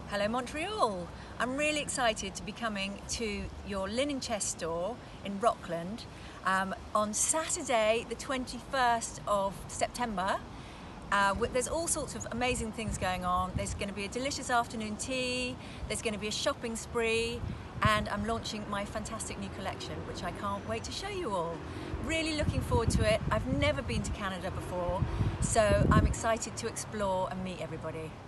Hello Montreal! I'm really excited to be coming to your linen chest store in Rockland on Saturday the 21st of September. There's all sorts of amazing things going on. There's going to be a delicious afternoon tea, there's going to be a shopping spree, and I'm launching my fantastic new collection, which I can't wait to show you all. Really looking forward to it. I've never been to Canada before, so I'm excited to explore and meet everybody.